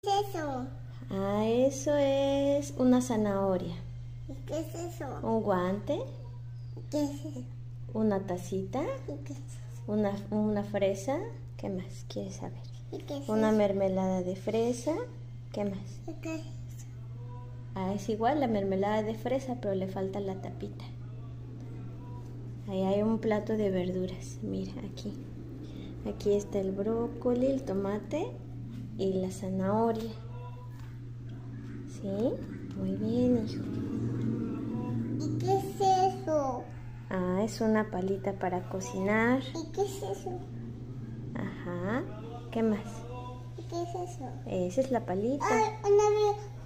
¿Qué es eso? Ah, eso es una zanahoria. ¿Y qué es eso? Un guante. ¿Qué es eso? Una tacita. ¿Y qué es eso? Una fresa. ¿Qué más quieres saber? ¿Y qué es Una eso? mermelada de fresa. ¿Qué más? ¿Y qué es eso? Ah, es igual la mermelada de fresa, pero le falta la tapita. Ahí hay un plato de verduras. Mira, aquí. Aquí está el brócoli, el tomate y la zanahoria. ¿Sí? Muy bien, hijo. ¿Y qué es eso? Ah, es una palita para cocinar. ¿Y qué es eso? Ajá. ¿Qué más? ¿Y qué es eso? Esa es la palita. Ay, una vez